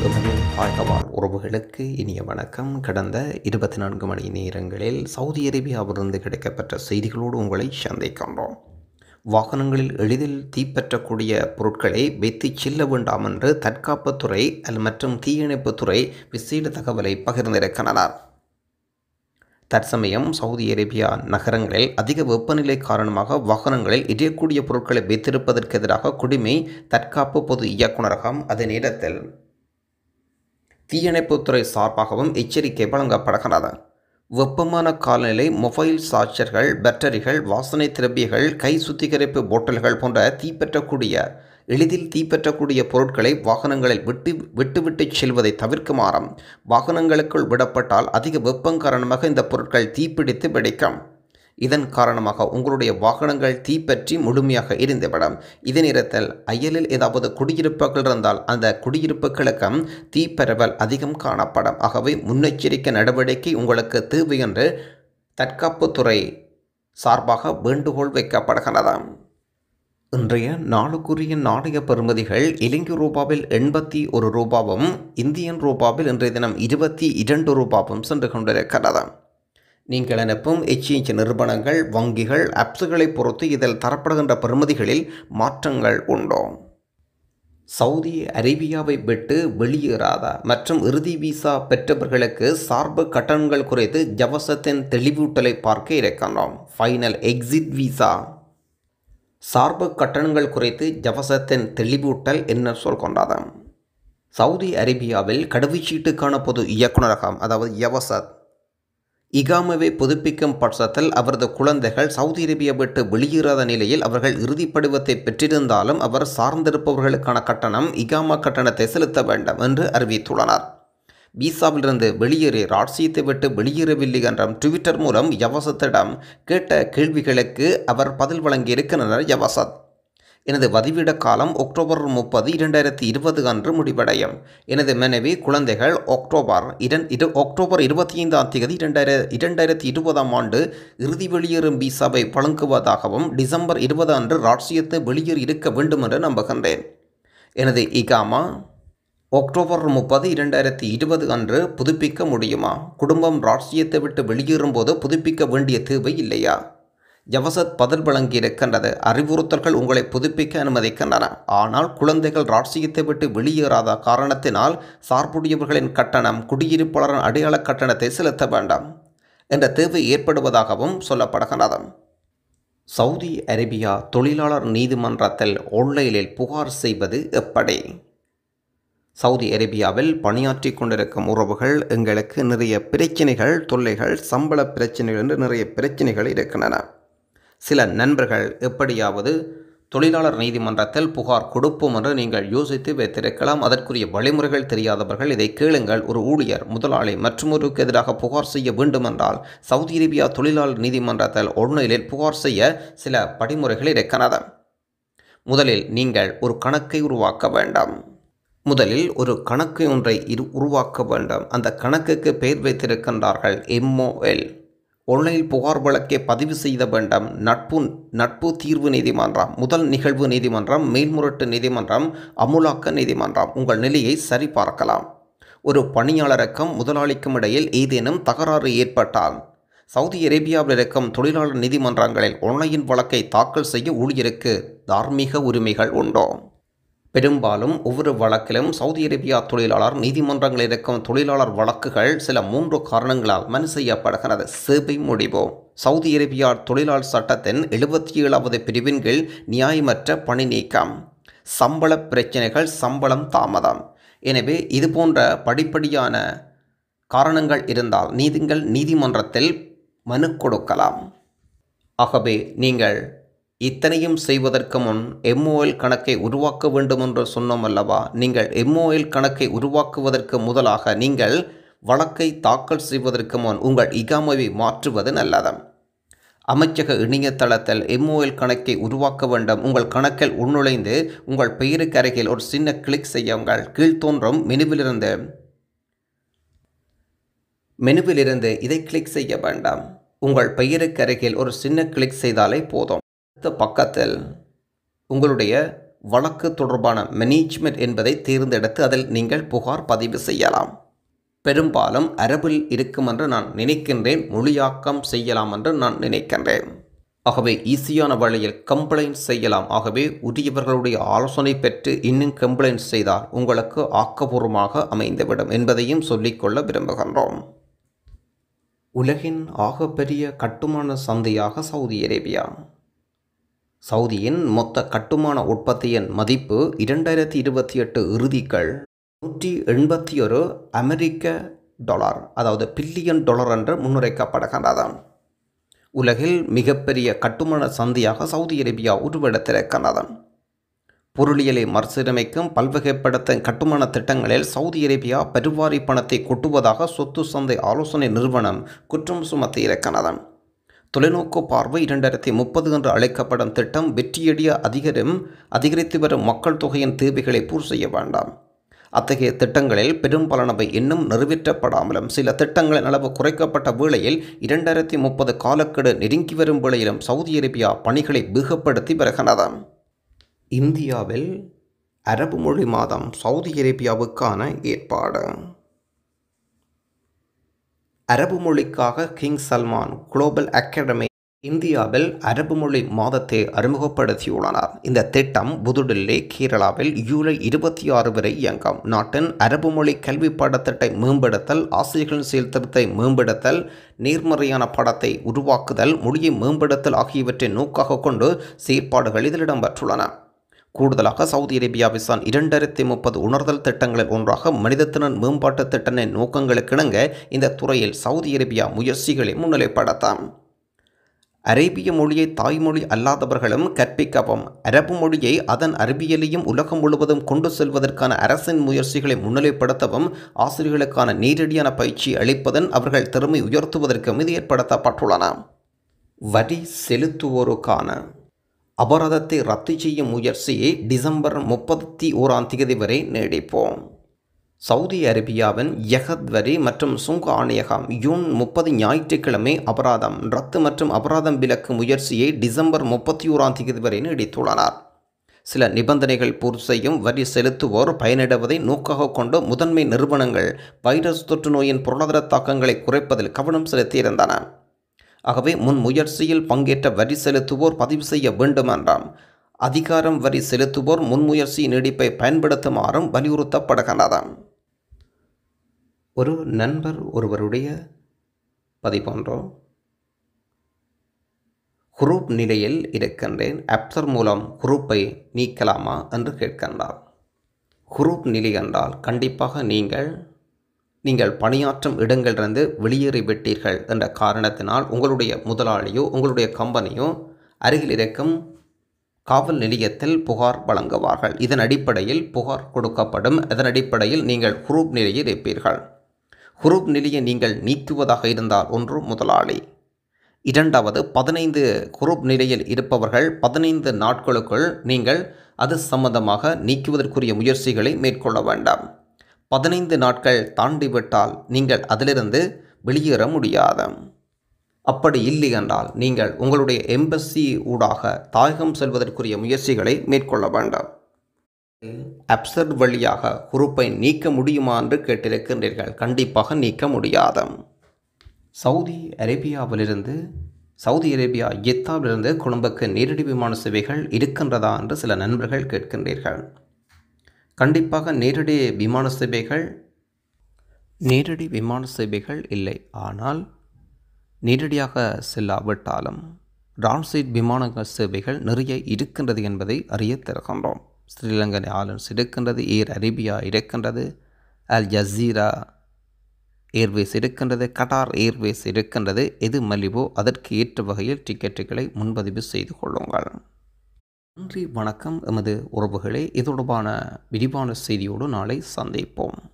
எமது தாய்கவாழ் உறவுகளுக்கு இனிய வணக்கம். கடந்த 24 மணி நேரங்களில் சவுதி அரேபியாவிலிருந்து கிடைக்கப்பெற்ற செய்திகளோடு உங்களை சந்திக்கின்றோம். வாகனங்களில் எளிதில் தீப்பற்றக்கூடிய பொருட்களை வைத்து செல்ல வேண்டாம் என்று தற்காப்புத்துறை மற்றும் தீயணைப்புத்துறை விசேட தகவலை பகிர்ந்திருக்கின்றனர். தற்சமயம் சவுதி அரேபியா நகரங்களில் அதிக வெப்பநிலை காரணமாக வாகனங்களில் எரியக்கூடிய பொருட்களை வைத்திருப்பதற்கு எதிராக குடிமை தற்காப்பு பொது இயக்குநரகம் அதே நேரத்தில் தீயணைப்புத்துறை சார்பாகவும் எச்சரிக்கை வழங்கப்படுகிறது. வெப்பமான காலநிலை மொபைல் சார்ஜர்கள், பேட்டரிகள், வாசனை திரவியங்கள், கை சுத்திகரிப்பு போட்டல்கள் போன்ற எளிதில் தீப்பற்றக்கூடிய பொருட்களை வாகனங்களில் விட்டுவிட்டு செல்வதை தவிர்க்குமாறும், வாகனங்களுக்குள் விடப்பட்டால் அதிக வெப்பம் காரணமாக இந்த பொருட்கள் தீப்பிடித்து வெடிக்கும். இதன் காரணமாக உங்களுடைய வாகனங்கள் தீப்பற்றி முழுமையாக எரிந்துவிடும். இதே நேரத்தில் அயலில் ஏதாவது குடியிருப்புகள் இருந்தால் அந்த குடியிருப்புகளுக்கும் தீப்பரவல் அதிகம் காணப்படும். ஆகவே முன்னெச்சரிக்கை நடவடிக்கை உங்களுக்கு தேவை என்று தற்காப்புத்துறை சார்பாக வேண்டுகோள் வைக்கப்படுகிறது. இன்றைய நாளுக்குரிய நாணய பெறுமதிகள் இலங்கை ரூபாவில் 81 ரூபாவும் இந்தியன் ரூபாவில் இன்றைய தினம் 22 ரூபாவும் சென்று கொண்டிருக்கிறது. நீங்கள் அனுப்பும் எக்ஸ்சேஞ்ச் நிறுவனங்கள், வங்கிகள், ஆப்ஸுகளை பொறுத்து இதில் தரப்படுகின்ற பெறுமதிகளில் மாற்றங்கள் உண்டு. சவுதி அரேபியாவை விட்டு வெளியேறாத மற்றும் இறுதி விசா பெற்றவர்களுக்கு சார்பு கட்டணங்கள் குறித்து ஜவசத்தின் தெளிவூட்டலை பார்க்க இருக்கின்றோம். ஃபைனல் எக்ஸிட் விசா சார்பு கட்டணங்கள் குறித்து ஜவசத்தின் தெளிவூட்டல் என்ன சொல்கின்றது? சவுதி அரேபியாவில் கடவுச்சீட்டுக்கான பொது இயக்குநரகம் அதாவது யவசத் இகாமாவை புதுப்பிக்கும் பட்சத்தில் அவரது குழந்தைகள் சவுதி அரேபியா விட்டு வெளியேறாத நிலையில் அவர்கள் இறுதி படிவத்தை பெற்றிருந்தாலும் அவர் சார்ந்திருப்பவர்களுக்கான கட்டணம் இகாமா கட்டணத்தை செலுத்த வேண்டும் என்று அறிவித்துள்ளனர். விசாவிலிருந்து வெளியேறி ராட்சியத்தை விட்டு வெளியேறவில்லை என்றும் ட்விட்டர் மூலம் யவசத்திடம் கேட்ட கேள்விகளுக்கு அவர் பதில் வழங்கியிருக்கிறார். யவசத், எனது வதிவிட காலம் அக்டோபர் 30, 2020 அன்று முடிவடையும். எனது மனைவி குழந்தைகள் அக்டோபர் 25ஆம் தேதி 2020 ஆண்டு இறுதி வெளியேறும் விசாவை வழங்குவதாகவும் டிசம்பர் 20 அன்று ராட்சியத்தை வெளியேறி இருக்க வேண்டும் என்று நம்புகின்றேன். எனது இகாமா அக்டோபர் 30, 2020 அன்று புதுப்பிக்க முடியுமா? குடும்பம் ராட்சியத்தை விட்டு வெளியேறும் போது புதுப்பிக்க வேண்டிய தேவை இல்லையா? ஜவசத் பதில் வழங்கியிருக்கின்றது. அறிவுறுத்தல்கள் உங்களை புதுப்பிக்க அனுமதிக்கின்றன. ஆனால் குழந்தைகள் ராட்சியத்தை விட்டு வெளியேறாத காரணத்தினால் சார்புடையவர்களின் கட்டணம் குடியிருப்பாளரின் அடையாள கட்டணத்தை செலுத்த வேண்டாம் என்ற தேவை ஏற்படுவதாகவும் சொல்லப்படுகிறது. சவுதி அரேபியா தொழிலாளர் நீதிமன்றத்தில் ஆன்லைனில் புகார் செய்வது எப்படி? சவுதி அரேபியாவில் பணியாற்றி கொண்டிருக்கும் உறவுகள் எங்களுக்கு நிறைய பிரச்சனைகள், தொல்லைகள், சம்பள பிரச்சனைகள் என்று நிறைய பிரச்சனைகள் இருக்கின்றன. சில நண்பர்கள் எப்படியாவது தொழிலாளர் நீதிமன்றத்தில் புகார் கொடுப்போம் என்று நீங்கள் யோசித்து வைத்திருக்கலாம். அதற்குரிய வழிமுறைகள் தெரியாதவர்கள் இதை கேளுங்கள். ஒரு ஊழியர் முதலாளி மற்றொருவருக்கு எதிராக புகார் செய்ய வேண்டுமென்றால் சவுதி அரேபியா தொழிலாளர் நீதிமன்றத்தில் ஆன்லைனில் புகார் செய்ய சில படிமுறைகள் இருக்கின்றன. முதலில் நீங்கள் ஒரு கணக்கை உருவாக்க வேண்டும். அந்த கணக்குக்கு பெயர் வைத்திருக்கின்றார்கள் MOL. ஆன்லைனில் புகார் வழக்கை பதிவு செய்த வேண்டும். நட்பு தீர்வு நீதிமன்றம், முதல் நிகழ்வு நீதிமன்றம், மேல்முறையீட்டு நீதிமன்றம், அமுலாக்க நீதிமன்றம் உங்கள் நிலையை சரிபார்க்கலாம். ஒரு பணியாளருக்கும் முதலாளிக்கும் இடையில் ஏதேனும் தகராறு ஏற்பட்டால் சவுதி அரேபியாவில் இருக்கும் தொழிலாளர் நீதிமன்றங்களில் ஆன்லைன் வழக்கை தாக்கல் செய்ய ஊழியருக்கு தார்மீக உரிமைகள் உண்டு. பெரும்பாலும் ஒவ்வொரு வழக்கிலும் சவுதி அரேபியா தொழிலாளர் நீதிமன்றங்களில் இருக்கும் தொழிலாளர் வழக்குகள் சில 3 காரணங்களால் மனு செய்யப்படுகிறது. சேவை முடிவு, சவுதி அரேபியா தொழிலாளர் சட்டத்தின் 77வது பிரிவின் கீழ் நியாயமற்ற பணி நீக்கம், சம்பள பிரச்சனைகள், சம்பளம் தாமதம். எனவே இதுபோன்ற படிப்படியான காரணங்கள் இருந்தால் நீங்கள் நீதிமன்றத்தில் மனு கொடுக்கலாம். ஆகவே நீங்கள் இத்தனையும் செய்வதற்கு முன் MOL கணக்கை உருவாக்க வேண்டும் என்று சொன்னோம் அல்லவா? நீங்கள் MOL கணக்கை உருவாக்குவதற்கு முதலாக நீங்கள் வழக்கை தாக்கல் செய்வதற்கு முன் உங்கள் இகாமாவை மாற்றுவது நல்லது. அமைச்சக இணையதளத்தில் MOL கணக்கை உருவாக்க வேண்டும். உங்கள் கணக்கில் உள்நுழைந்து உங்கள் பெயருக்கு அருகில் ஒரு சின்ன கிளிக் செய்யுங்கள். கீழ்த்தோன்றும் மெனுவிலிருந்து இதை கிளிக் செய்ய வேண்டாம். உங்கள் பெயருக்கு அருகில் ஒரு சின்ன கிளிக் செய்தாலே போதும். அடுத்த பக்கத்தில் உங்களுடைய வழக்கு தொடர்பான மேனேஜ்மெண்ட் என்பதை தேர்ந்தெடுத்து அதில் நீங்கள் புகார் பதிவு செய்யலாம். பெரும்பாலும் அரபில் இருக்கும் என்று நான் நினைக்கின்றேன், மொழியாக்கம் செய்யலாம் என்று நான் நினைக்கின்றேன். ஆகவே ஈஸியான வழியில் கம்ப்ளைண்ட் செய்யலாம். ஆகவே உரியவர்களுடைய ஆலோசனை பெற்று இன்னும் கம்ப்ளைண்ட் செய்தால் உங்களுக்கு ஆக்கபூர்வமாக அமைந்துவிடும் என்பதையும் சொல்லிக்கொள்ள விரும்புகின்றோம். உலகின் ஆகப்பெரிய கட்டுமான சந்தையாக சவுதி அரேபியா. சவுதியின் மொத்த கட்டுமான உற்பத்தியின் மதிப்பு 2028 இறுதிக்குள் $181 அமெரிக்க டாலர், அதாவது பில்லியன் டாலர் என்று முன்னுரைக்கப்படுகின்றது. உலகில் மிகப்பெரிய கட்டுமான சந்தையாக சவுதி அரேபியா உருவெடுத்திருக்கின்றது. பொருளியலை மறுசீரமைக்கும் பல்வகைப்படுத்தும் கட்டுமான திட்டங்களில் சவுதி அரேபியா பெருவாரி பணத்தை கொட்டுவதாக சொத்து சந்தை ஆலோசனை நிறுவனம் குற்றம் சுமத்தியிருக்கிறது. தொலைநோக்கு பார்வை 2030 என்று அழைக்கப்படும் திட்டம் வெற்றியடைய அதிகரித்து வரும் மக்கள் தொகையின் தேவைகளை பூர்த்தி செய்ய வேண்டாம். அத்தகைய திட்டங்களில் பெரும்பாலானவை இன்னும் நிறைவேற்றப்படாமலும் சில திட்டங்களின் அளவு குறைக்கப்பட்ட வேளையில் 2030 காலக்கெடு நெருங்கி வரும் வேளையிலும் சவுதி அரேபியா பணிகளை வேகப்படுத்தி வருகின்றது. இந்தியாவில் அரபு மொழி மாதம் சவுதி அரேபியாவுக்கான ஏற்பாடு. அரபு மொழிக்காக கிங் சல்மான் குளோபல் அகாடமி இந்தியாவில் அரபு மொழி மாதத்தை அறிமுகப்படுத்தியுள்ளனர். இந்த திட்டம் புதுடில்லி, கேரளாவில் ஜூலை 26 வரை இயங்கும். நாட்டின் அரபு மொழி கல்வி பாடத்திட்டத்தை மேம்படுத்தல், ஆசிரியர்களின் செயல்திறத்தை மேம்படுத்தல், நேர்மறையான படத்தை உருவாக்குதல், மொழியை மேம்படுத்தல் ஆகியவற்றை நோக்காக கொண்டு செயற்பாடுகள் இதில் இடம்பெற்றுள்ளன. கூடுதலாக சவுதி அரேபியா விசான் 2030 உணர்தல் திட்டங்களில் ஒன்றாக மனிதத்திறன் மேம்பாட்டு திட்டத்தின் நோக்கங்களுக்கிணங்க இந்த துறையில் சவுதி அரேபியா முயற்சிகளை முன்னிலைப்படுத்தும். அரேபிய மொழியை தாய்மொழி அல்லாதவர்களும் கற்பிக்கவும், அரபு மொழியை அதன் அறிவியலையும் உலகம் முழுவதும் கொண்டு செல்வதற்கான அரசின் முயற்சிகளை முன்னிலைப்படுத்தவும், ஆசிரியர்களுக்கான நேரடியான பயிற்சி அளிப்பதன் அவர்கள் திறமை உயர்த்துவதற்கும் இது ஏற்படுத்தப்பட்டுள்ளன. வரி செலுத்துவோருக்கான அபராதத்தை ரத்து செய்யும் முயற்சியை டிசம்பர் 31 வரை நீடிப்போம். சவுதி அரேபியாவின் யகத் வரி மற்றும் சுங்க ஆணையகம் ஜூன் 30 ஞாயிற்றுக்கிழமை அபராதம் ரத்து மற்றும் அபராதம் விலக்கு முயற்சியை டிசம்பர் 31 வரை நீடித்துள்ளனர். சில நிபந்தனைகள் பூர்த்தி செய்யும் வரி செலுத்துவோர் பயனிடுவதை நோக்காக கொண்டு முதன்மை நிறுவனங்கள் வைரஸ் தொற்று நோயின் பொருளாதார தாக்கங்களை குறைப்பதில் கவனம் செலுத்தியிருந்தன. ஆகவே முன் முயற்சியில் பங்கேற்ற வரி செலுத்துவோர் பதிவு செய்ய வேண்டும் என்றாம் அதிகாரம் வரி செலுத்துவோர் முன்முயற்சி நீடிப்பை பயன்படுத்துமாறும் வலியுறுத்தப்படுகின்றது. ஒரு நண்பர் ஒருவருடைய பதிப்பொன்றோ குரூப் நிலையில் இருக்கின்றேன், ஆப்சர் மூலம் குரூப்பை நீக்கலாமா என்று கேட்கின்றார். குரூப் நிலை என்றால் கண்டிப்பாக நீங்கள் பணியாற்றும் இடங்களிலிருந்து வெளியேறிவிட்டீர்கள் என்ற காரணத்தினால் உங்களுடைய முதலாளியோ உங்களுடைய கம்பெனியோ அருகில் இருக்கும் காவல் நிலையத்தில் புகார் வழங்குவார்கள். இதன் அடிப்படையில் புகார் கொடுக்கப்படும். அதன் அடிப்படையில் நீங்கள் குரூப் நிலையில் இருப்பீர்கள். குரூப் நிலையை நீங்கள் நீக்குவதாக இருந்தால் ஒன்று முதலாளி, இரண்டாவது 15 குரூப் நிலையில் இருப்பவர்கள் 15 நாட்களுக்குள் நீங்கள் அது சம்பந்தமாக நீக்குவதற்குரிய முயற்சிகளை மேற்கொள்ள வேண்டாம். 15 நாட்கள் தாண்டிவிட்டால் நீங்கள் அதிலிருந்து வெளியேற முடியாது. அப்படி இல்லை என்றால் நீங்கள் உங்களுடைய எம்பசி ஊடாக தாயகம் செல்வதற்குரிய முயற்சிகளை மேற்கொள்ள வேண்டாம். அப்சர் வழியாக குரூப்பை நீக்க முடியுமா என்று கேட்டிருக்கின்றீர்கள். கண்டிப்பாக நீக்க முடியாது. சவுதி அரேபியா ஜெத்தாவிலிருந்து கொழும்புக்கு நேரடி விமான சேவைகள் இருக்கின்றதா என்று சில நண்பர்கள் கேட்கின்றீர்கள். கண்டிப்பாக நேரடி விமான சேவைகள் இல்லை. ஆனால் நேரடியாக செல்லாவிட்டாலும் டிரான்சிட் விமான சேவைகள் நிறைய இருக்கின்றது என்பதை அறிய தருகின்றோம். ஸ்ரீலங்கன் ஏர்லைன்ஸ் இருக்கின்றது, ஏர் அரேபியா இருக்கின்றது, அல் ஜசீரா ஏர்வேஸ் இருக்கின்றது, கட்டார் ஏர்வேஸ் இருக்கின்றது. எது மலிவோ அதற்கு ஏற்ற வகையில் டிக்கெட்டுகளை முன்பதிவு செய்து கொள்ளுங்கள். நன்றி, வணக்கம் எமது உறவுகளே. இது தொடர்பான விரிவான செய்தியோடு நாளை சந்திப்போம்.